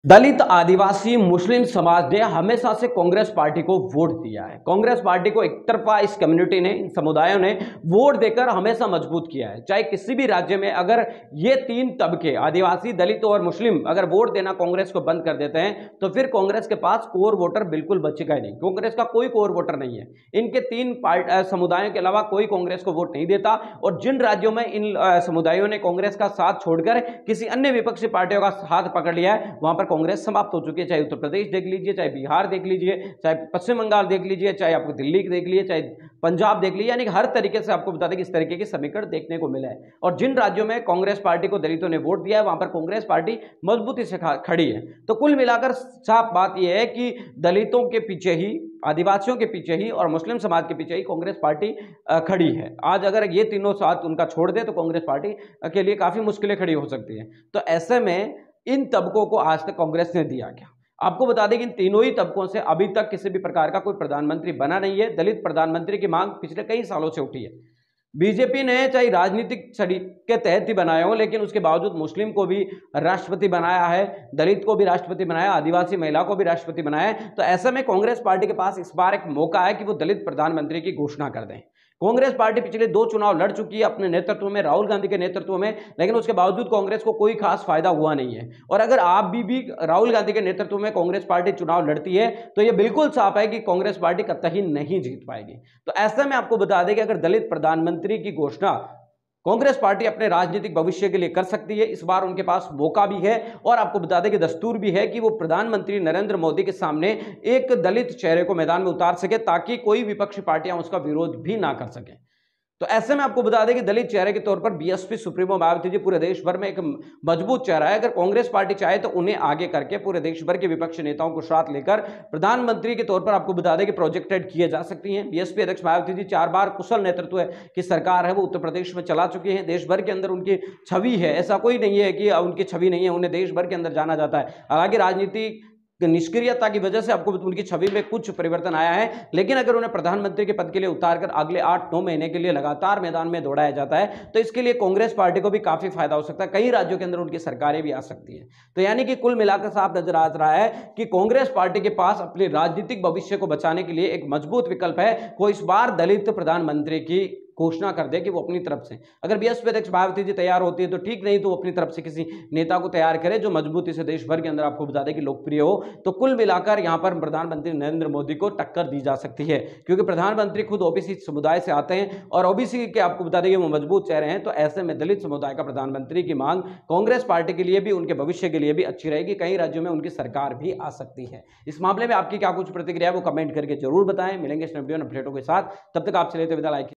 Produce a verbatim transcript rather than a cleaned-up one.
दलित, आदिवासी, मुस्लिम समाज ने हमेशा से कांग्रेस पार्टी को वोट दिया है। कांग्रेस पार्टी को एक तरफा इस कम्युनिटी ने, इन समुदायों ने वोट देकर हमेशा मजबूत किया है। चाहे किसी भी राज्य में अगर ये तीन तबके आदिवासी, दलित और मुस्लिम अगर वोट देना कांग्रेस को बंद कर देते हैं तो फिर कांग्रेस के पास कोर वोटर बिल्कुल बचेगा ही नहीं। कांग्रेस का कोई कोर वोटर नहीं है। इनके तीन पार्ट समुदायों के अलावा कोई कांग्रेस को वोट नहीं देता। और जिन राज्यों में इन समुदायों ने कांग्रेस का साथ छोड़कर किसी अन्य विपक्षी पार्टियों का हाथ पकड़ लिया है, वहां पर कांग्रेस समाप्त हो चुकी है। चाहे उत्तर प्रदेश देख लीजिए, चाहे बिहार देख लीजिए, चाहे पश्चिम बंगाल देख लीजिए, चाहे आपको दिल्ली देख लीजिए, चाहे पंजाब देख लीजिए, यानी हर तरीके से आपको बता दें कि इस तरीके के समीकरण देखने को मिला है। और जिन राज्यों में कांग्रेस पार्टी को दलितों ने वोट दिया है, वहां पर कांग्रेस पार्टी मजबूती से खड़ी है। तो कुल मिलाकर साफ बात यह है कि दलितों के पीछे ही, आदिवासियों के पीछे ही और मुस्लिम समाज के पीछे ही कांग्रेस पार्टी खड़ी है। आज अगर ये तीनों साथ उनका छोड़ दे तो कांग्रेस पार्टी के लिए काफी मुश्किलें खड़ी हो सकती हैं। तो ऐसे में इन तबकों को आज तक कांग्रेस ने दिया क्या? आपको बता दें कि इन तीनों ही तबकों से अभी तक किसी भी प्रकार का कोई प्रधानमंत्री बना नहीं है। दलित प्रधानमंत्री की मांग पिछले कई सालों से उठी है। बीजेपी ने चाहे राजनीतिक छड़ी के तहत ही बनाया हो, लेकिन उसके बावजूद मुस्लिम को भी राष्ट्रपति बनाया है, दलित को भी राष्ट्रपति बनाया, आदिवासी महिला को भी राष्ट्रपति बनाया है। तो ऐसे में कांग्रेस पार्टी के पास इस बार एक मौका है कि वो दलित प्रधानमंत्री की घोषणा कर दें। कांग्रेस पार्टी पिछले दो चुनाव लड़ चुकी है अपने नेतृत्व में, राहुल गांधी के नेतृत्व में, लेकिन उसके बावजूद कांग्रेस को कोई खास फायदा हुआ नहीं है। और अगर आप भी, भी राहुल गांधी के नेतृत्व में कांग्रेस पार्टी चुनाव लड़ती है तो यह बिल्कुल साफ है कि कांग्रेस पार्टी कतई नहीं जीत पाएगी। तो ऐसे में आपको बता दें कि अगर दलित प्रधानमंत्री की घोषणा कांग्रेस पार्टी अपने राजनीतिक भविष्य के लिए कर सकती है, इस बार उनके पास मौका भी है। और आपको बता दें कि दस्तूर भी है कि वो प्रधानमंत्री नरेंद्र मोदी के सामने एक दलित चेहरे को मैदान में उतार सके, ताकि कोई विपक्षी पार्टियां उसका विरोध भी ना कर सकें। तो ऐसे में आपको बता दें कि दलित चेहरे के तौर पर बीएसपी सुप्रीमो मायावती जी पूरे देश भर में एक मजबूत चेहरा है। अगर कांग्रेस पार्टी चाहे तो उन्हें आगे करके पूरे देश भर के विपक्षी नेताओं को साथ लेकर प्रधानमंत्री के तौर पर आपको बता दें कि प्रोजेक्टेड किए जा सकती हैं। बीएसपी अध्यक्ष मायावती जी चार बार कुशल नेतृत्व की सरकार है, वो उत्तर प्रदेश में चला चुकी है। देश भर के अंदर उनकी छवि है, ऐसा कोई नहीं है कि उनकी छवि नहीं है, उन्हें देश भर के अंदर जाना जाता है। हालांकि राजनीति निष्क्रियता की वजह से आपको उनकी छवि में कुछ परिवर्तन आया है, लेकिन अगर उन्हें प्रधानमंत्री के पद के लिए उतारकर अगले आठ नौ महीने के लिए लगातार मैदान में दौड़ाया जाता है तो इसके लिए कांग्रेस पार्टी को भी काफी फायदा हो सकता है। कई राज्यों के अंदर उनकी सरकारें भी आ सकती है। तो यानी कि कुल मिलाकर साफ नजर आ रहा है कि कांग्रेस पार्टी के पास अपने राजनीतिक भविष्य को बचाने के लिए एक मजबूत विकल्प है। वो इस बार दलित प्रधानमंत्री की घोषणा कर दे कि वो अपनी तरफ से, अगर बीएसपी अध्यक्ष मायावती जी तैयार होती है तो ठीक, नहीं तो वो अपनी तरफ से किसी नेता को तैयार करे जो मजबूती से देश भर के अंदर आपको बता दें कि लोकप्रिय हो। तो कुल मिलाकर यहां पर प्रधानमंत्री नरेंद्र मोदी को टक्कर दी जा सकती है, क्योंकि प्रधानमंत्री खुद ओबीसी समुदाय से आते हैं और ओबीसी के आपको बता दें कि वो मजबूत चेहरे हैं। तो ऐसे में दलित समुदाय का प्रधानमंत्री की मांग कांग्रेस पार्टी के लिए भी, उनके भविष्य के लिए भी अच्छी रहेगी। कई राज्यों में उनकी सरकार भी आ सकती है। इस मामले में आपकी क्या कुछ प्रतिक्रिया है वो कमेंट करके जरूर बताएं। मिलेंगे इस वीडियो अपडेटों के साथ, तब तक आपसे लेते विदा। लाइक